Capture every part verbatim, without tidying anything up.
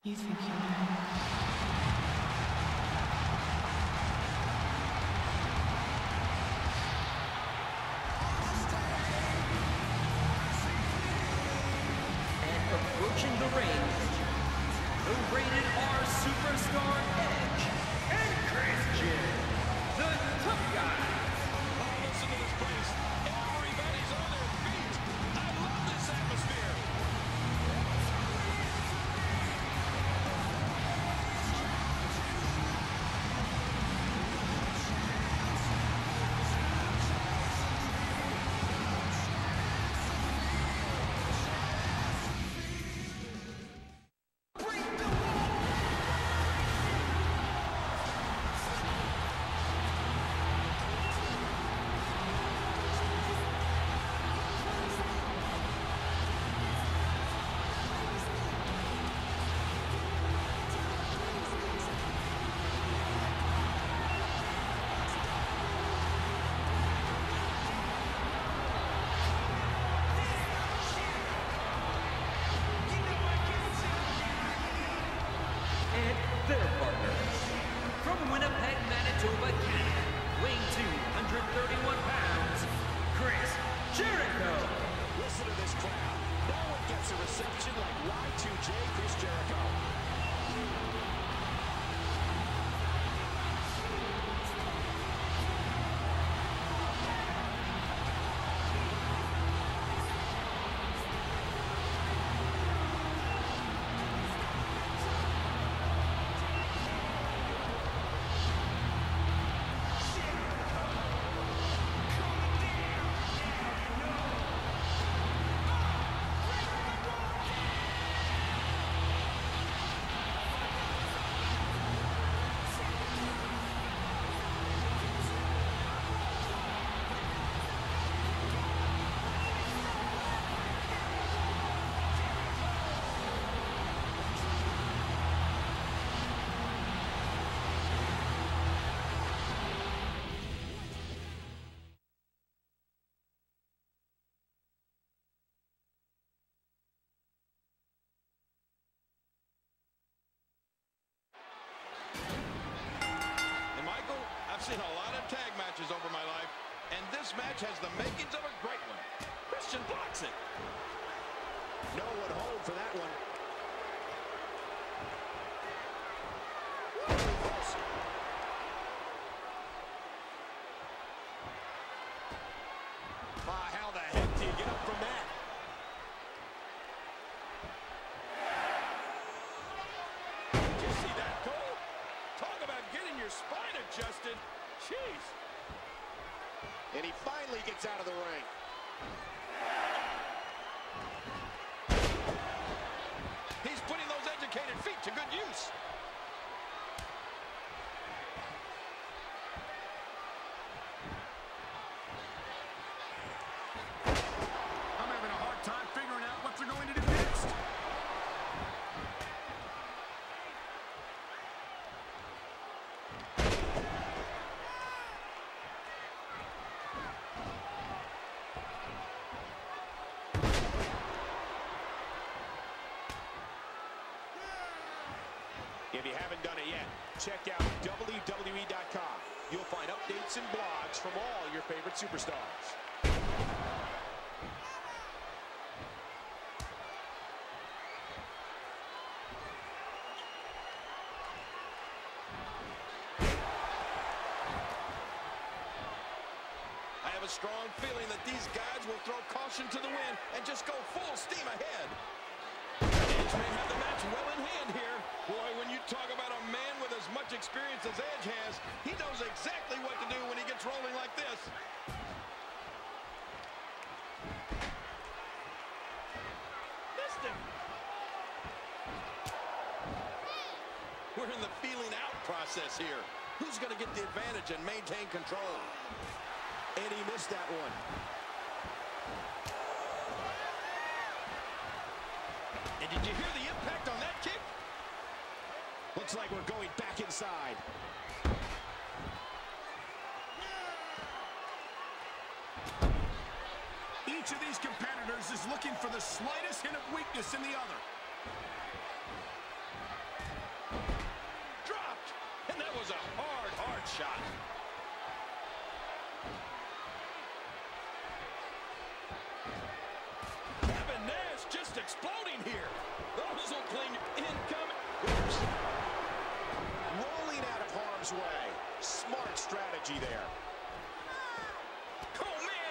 You think you know? And approaching the ring, the Rated R Superstar Edge and Christian, the Tough Guys. Oh, listen to this place. Everybody's on their feet. I love this atmosphere. Their partners, from Winnipeg, Manitoba, Canada, weighing two hundred thirty-one pounds, Chris Jericho. Listen to this crowd. No one gets a reception like Y two J Chris Jericho. I've seen a lot of tag matches over my life, and this match has the makings of a great one. Christian blocks it. No one hold for that one. Ah, how the heck do you get up from that? Did you see that goal? Talk about getting your spine adjusted. Jeez. And he finally gets out of the ring. He's putting those educated feet to good use. I'm having a hard time figuring out what they're going to do next. If you haven't done it yet, check out W W E dot com. You'll find updates and blogs from all your favorite superstars. I have a strong feeling that these guys will throw caution to the wind and just go full steam ahead. Edge may have the match well in hand here. Boy, when you talk about a man with as much experience as Edge has, he knows exactly what to do when he gets rolling like this. Missed him. We're in the feeling out process here. Who's going to get the advantage and maintain control? And he missed that one. And did you hear the impact on that kick? Looks like we're going back inside. Each of these competitors is looking for the slightest hint of weakness in the other. Kevin Nash just exploding here. Those will clean incoming. Oops. Rolling out of harm's way. Smart strategy there. Oh, man.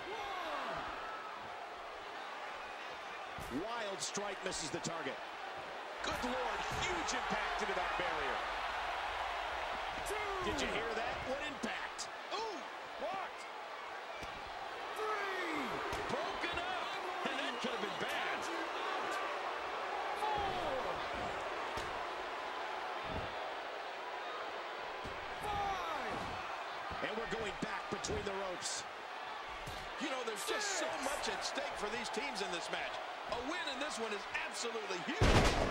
Wild strike misses the target. Good Lord, huge impact into that barrier. Did you hear that? What impact? Ooh, blocked. Three. Broken up. And that could have been bad. Four. Five. And we're going back between the ropes. You know, there's just so much at stake for these teams in this match. A win in this one is absolutely huge.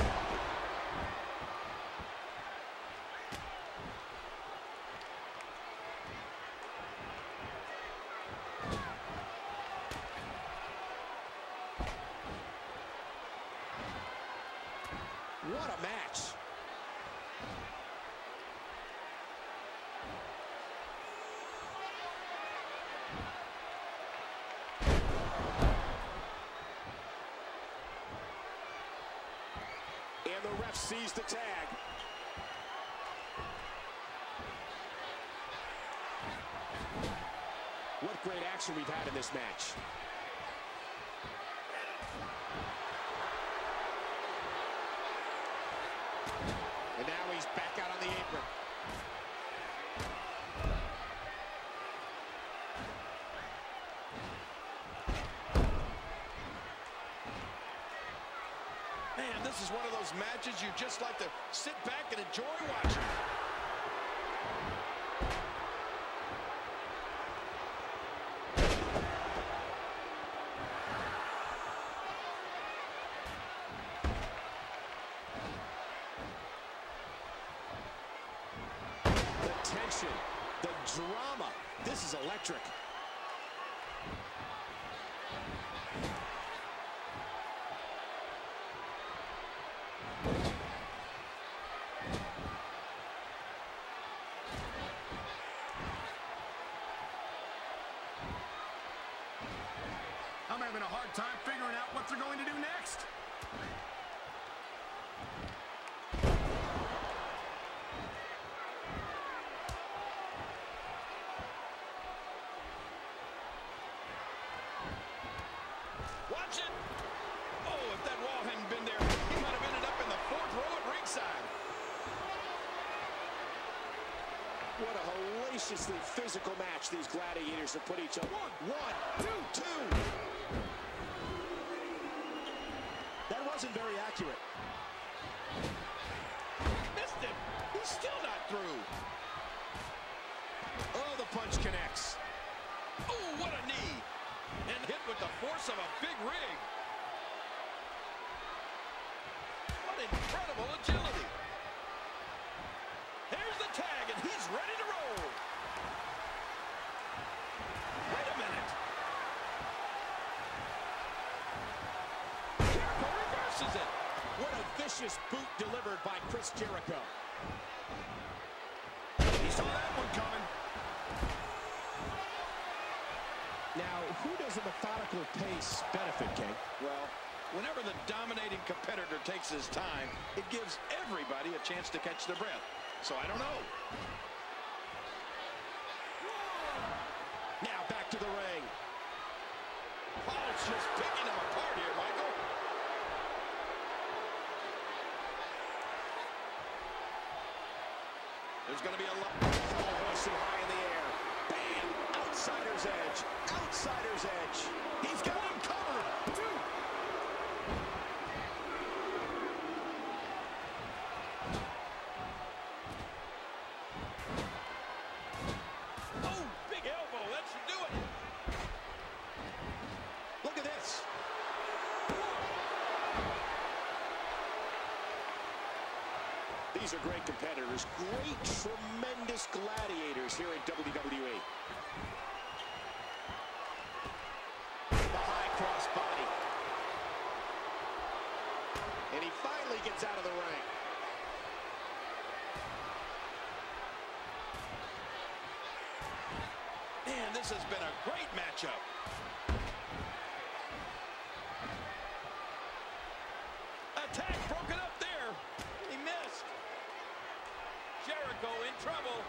What a match. And the ref sees the tag. What great action we've had in this match. And now he's back out on the apron. Man, this is one of those matches you just like to sit back and enjoy watching. The tension, the drama. This is electric. I'm having a hard time figuring out what they're going to do next. Watch it. Oh, if that wall hadn't been there, he might have ended up in the fourth row at ringside. What a hellaciously physical match these gladiators have put each other. One, One, two, two. That wasn't very accurate. Missed him. He's still not through. Oh, the punch connects. Oh, what a knee. And hit with the force of a big rig. What incredible agility. Here's the tag, and he's ready to roll. Wait a minute. Jericho reverses it. What a vicious boot delivered by Chris Jericho. He saw that one coming. Now, who does a methodical pace benefit, King? Well, whenever the dominating competitor takes his time, it gives everybody a chance to catch their breath. So I don't know. Now back to the ring. Paul's just picking him apart here, Michael. There's going to be a lot. Oh, hoisted high in the air. Bam! Outsider's edge. Outsider's edge. He's got him covered. Two. Oh, big elbow. That should do it. Look at this. These are great competitors. Great, tremendous gladiators here in W W E. The high cross body. And he finally gets out of the ring. Man, this has been a great matchup. Jericho in trouble.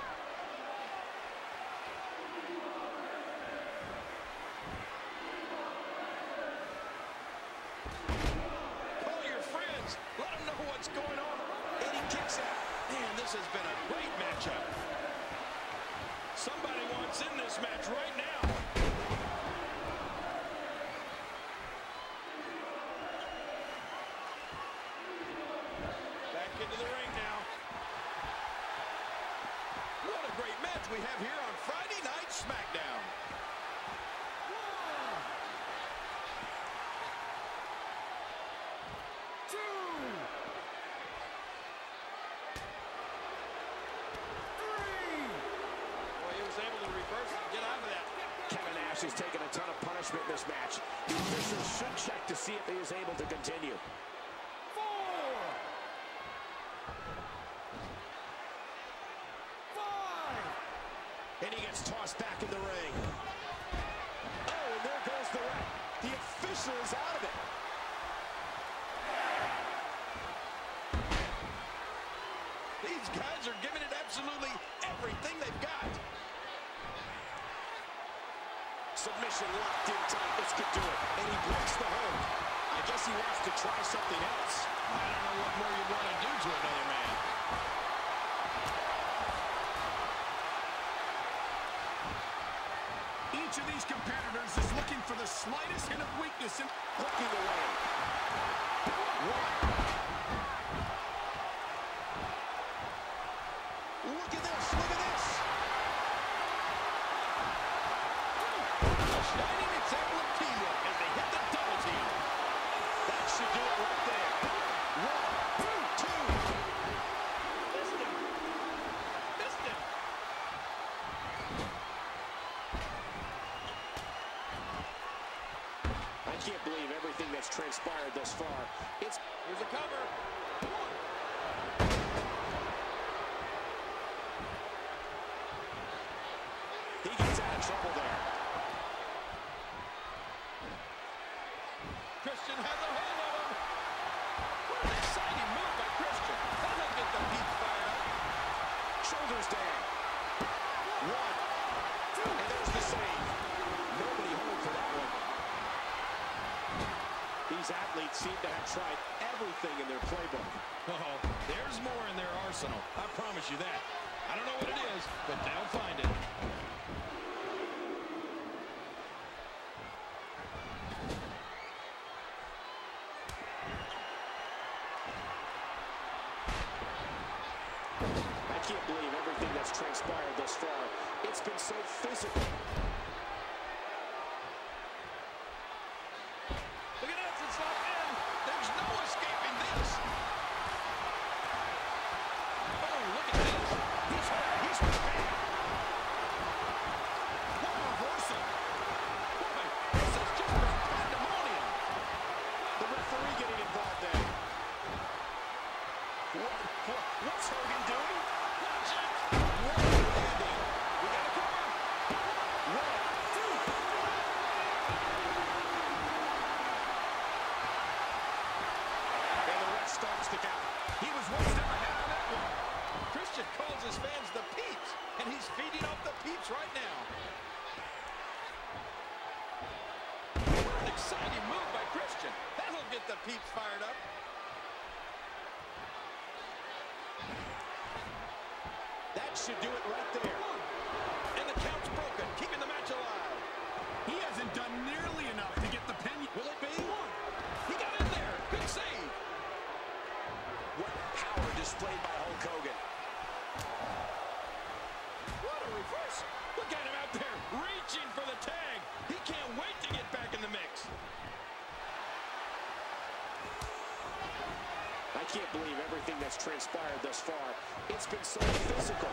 Call your friends. Let them know what's going on. And he kicks out. Man, this has been a great matchup. Somebody wants in this match right now. Back into the ring now. What a great match we have here on Friday Night SmackDown. One, two, three. Boy, he was able to reverse it and get out of that. Kevin Nash has taken a ton of punishment in this match. The officials should check to see if he is able to continue. Four, five. And he gets tossed back in the ring. Oh, and there goes the ref. The official is out of it. These guys are giving it absolutely everything they've got. Submission locked in tight. This could do it. And he breaks the hold. I guess he wants to try something else. I don't know what more you'd want to do to another man. Each of these competitors is looking for the slightest hint of weakness in Looking away. One. Look at this. Look at this. A shining example of teamwork as they hit the double team. That should do it right there. One, two. Missed him. Missed him. I can't believe everything that's transpired thus far. It's Here's a cover. he gets out of trouble there. Christian has a hold of him. What an exciting move by Christian. That'll get the Heat fired up. Shoulders down. One. And there's the save. Nobody home for that one. These athletes seem to have tried everything in their playbook. Oh, there's more in their arsenal. I promise you that. I don't know what it is, but they'll find it. I can't believe everything that's transpired thus far. It's been so physical. Look at this, it's locked in. There's no escaping this. Oh, look at this. He's hurt. He's hurt bad. What a reversal. Boy, this has just been pandemonium. The referee getting involved there. What, what, what's Hogan doing? Watch it. What a landing. We got a cover. One, two. And the ref starts the count. He was one step ahead on that one. Christian calls his fans the peeps, and he's feeding off the peeps right now. What an exciting move by Christian. That'll get the peeps fired up. That should do it right there. And the count's broken, keeping the match alive. He hasn't done nearly enough to get the pin. Will it be? He got in there. Good save. What power displayed by Hulk Hogan. What a reverse. Look at him out there, reaching for the tag. He can't wait to get back in the mix. I can't believe everything that's transpired thus far. It's been so physical.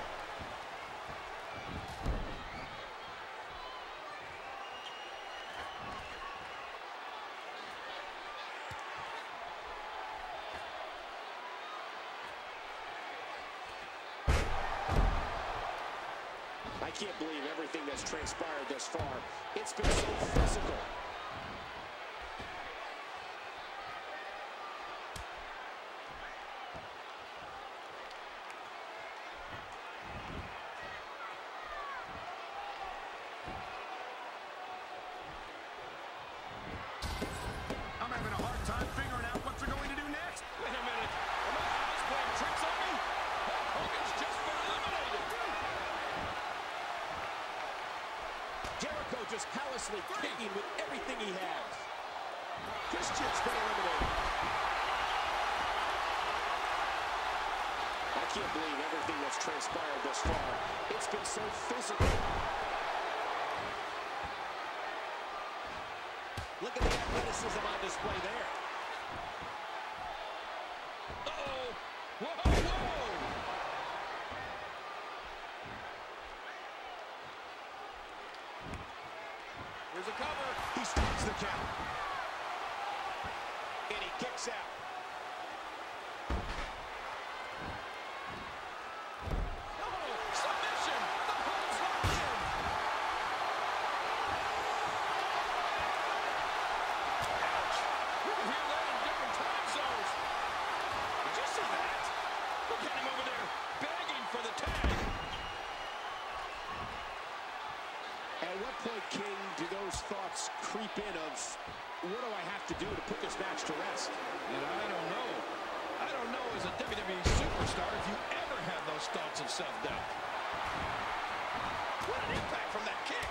I can't believe everything that's transpired thus far. It's been so physical. just callously kicking with everything he has. Christian's been eliminated. I can't believe everything that's transpired thus far. It's been so physical. Look at the athleticism on display there. Uh-oh. Whoa, whoa. Here's a cover. He stops the count. And he kicks out. Oh, submission. The hold's locked in. Ouch. You can hear that in different time zones. Did you see that? Look at him over there, begging for the tag. At what point, King, do those thoughts creep in of, what do I have to do to put this match to rest? And I don't know. I don't know as a W W E superstar if you ever have those thoughts of self-doubt. What an impact from that kick.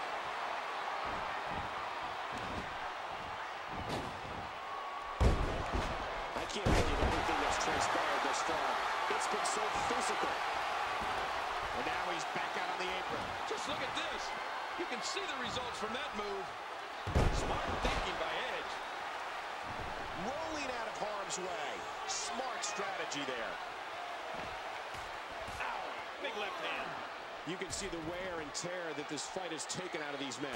I can't believe everything that's transpired thus far. It's been so physical. And now he's back out on the apron. Just look at this. You can see the results from that move. Smart thinking by Edge. Rolling out of harm's way. Smart strategy there. Ow. Big left hand. You can see the wear and tear that this fight has taken out of these men.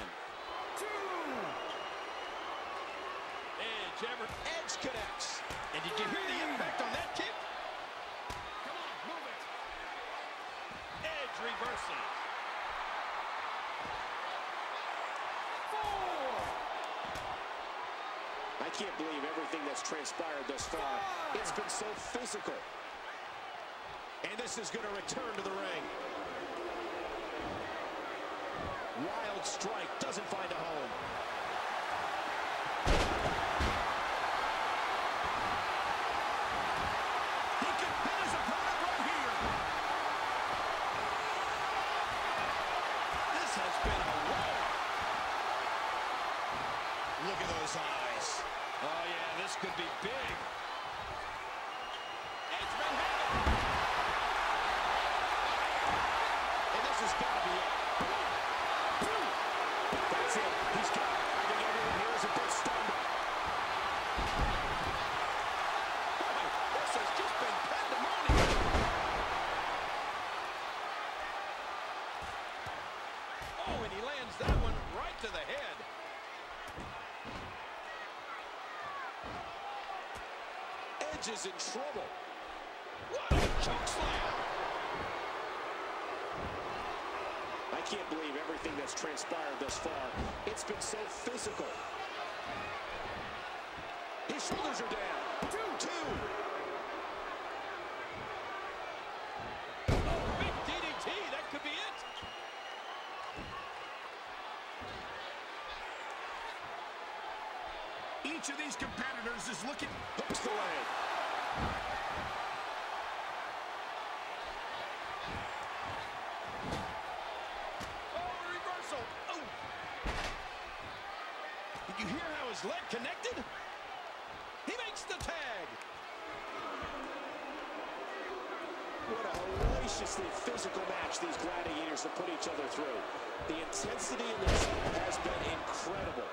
Edge ever. Edge connects. And did you hear the impact on that kick? Come on, move it. Edge reversing. I can't believe everything that's transpired thus far. It's been so physical. And this is going to return to the ring. Wild strike doesn't find a home. He can pin his opponent right here. This has been a war. Look at those eyes. Oh, yeah, this could be big. Edge may have it. And this has got to be it. That's it. He's got it. I think everyone here is a bit stunned. Boy, this has just been pandemonium. Oh, and he lands that one right to the head. Edge is in trouble. What a choke slam. I can't believe everything that's transpired thus far. It's been so physical. His shoulders are down. Two, two. Oh, big D D T. That could be it. Each of these competitors is looking... Hooks the leg. Oh, reversal. Oh. Did you hear how his leg connected? He makes the tag. What a hellaciously physical match these gladiators have put each other through. The intensity in this has been incredible.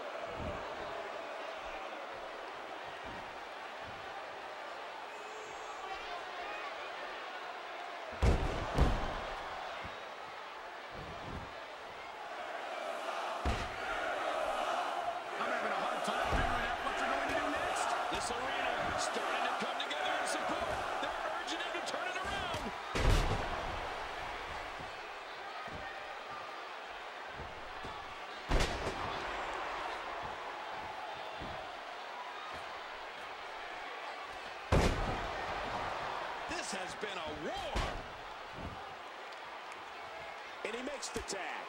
I'm having a hard time figuring out what they're going to do next. This arena starting to come together in support. They're urging him to turn it around. This has been a war. And he makes the tag.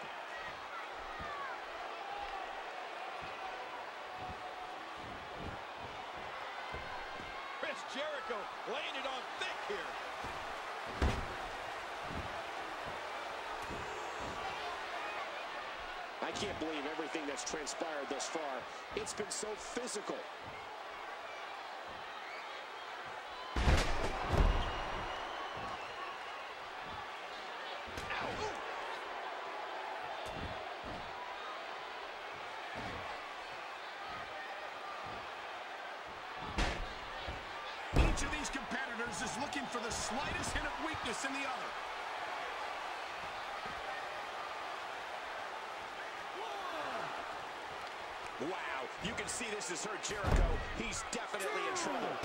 Chris Jericho laying it on thick here. I can't believe everything that's transpired thus far. It's been so physical. Each of these competitors is looking for the slightest hint of weakness in the other. Wow, you can see this has hurt Jericho. He's definitely in trouble.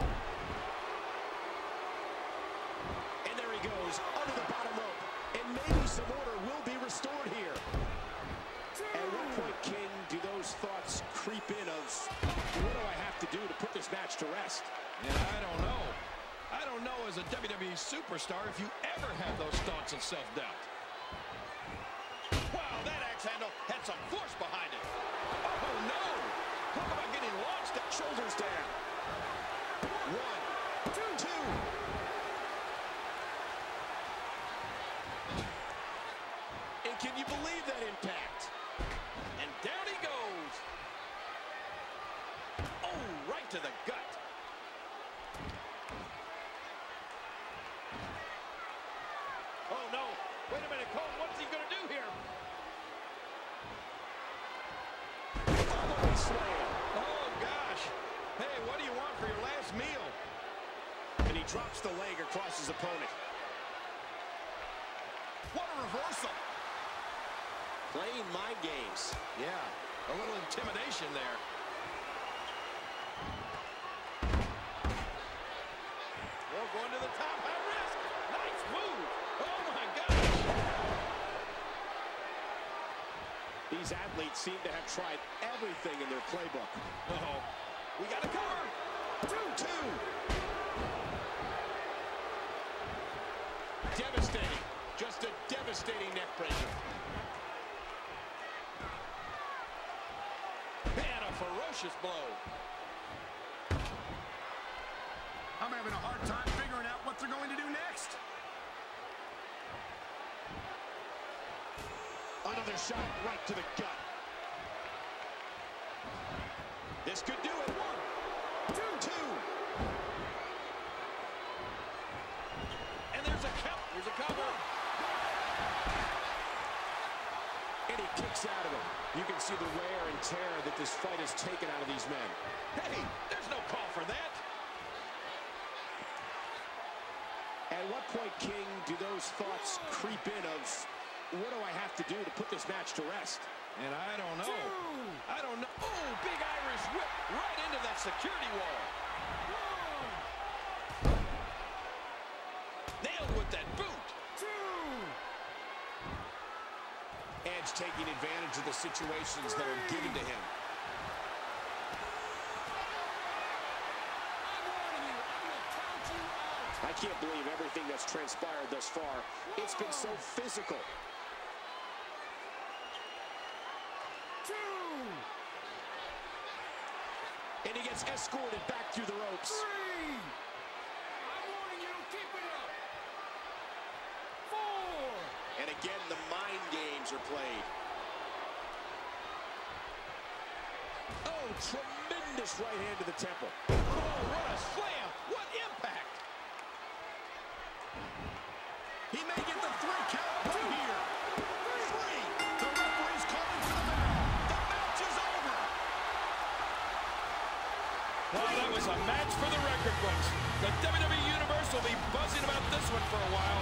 And there he goes, under the bottom rope. And maybe some order will be restored here. At what point, King, do those thoughts creep in of, what do I have to do to put this match to rest? Yeah, I don't know. I don't know as a W W E superstar if you ever have those thoughts of self-doubt. Wow, that axe handle had some force behind it. Oh, no! Talk about getting launched. Shoulders down. One, two, two. And can you believe that impact? And down he goes. Oh, right to the gut. Oh, no. Wait a minute, Cole. What's he going to do here? Follow slam. Oh, gosh. Hey, what do you want for your last meal? And he drops the leg across his opponent. What a reversal. Playing mind games. Yeah, a little intimidation there. Oh, going to the top, high risk. Nice move. Oh, my gosh. These athletes seem to have tried everything in their playbook. Uh-oh. We got to cover. Two, two. Devastating. Just a devastating neck breaker. And a ferocious blow. I'm having a hard time figuring out what they're going to do next. Another shot right to the gut. This could do it. One, two, two. And there's a count. There's a cover. And he kicks out of it. You can see the wear and tear that this fight has taken out of these men. Hey, there's no call for that. At what point, King, do those thoughts creep in of, what do I have to do to put this match to rest? And I don't know. I don't know. Oh, big Irish whip right into that security wall. Nailed with that boot. Edge taking advantage of the situations that are given to him. I can't believe everything that's transpired thus far. It's been so physical. And he gets escorted back through the ropes. Three. I'm warning you, keep it up. Four. And again, the mind games are played. Oh, tremendous right hand to the temple. Oh, what a slam. What impact. He may get the three count right here. Three. The referee's calling for the bell. The match is over. Well, that was a match for the record books. The W W E Universe will be buzzing about this one for a while.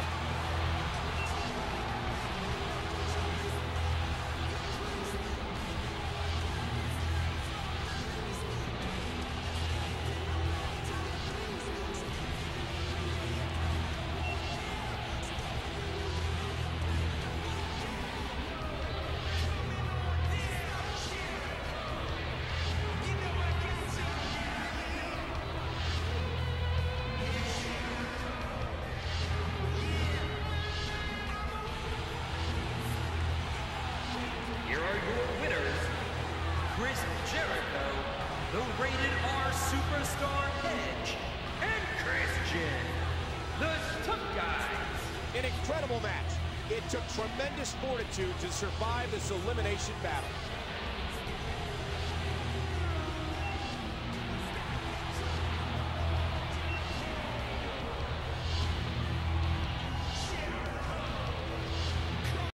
Here are your winners, Chris Jericho, the Rated R Superstar Edge, and Christian, the Tough Guys. An incredible match. It took tremendous fortitude to survive this elimination battle.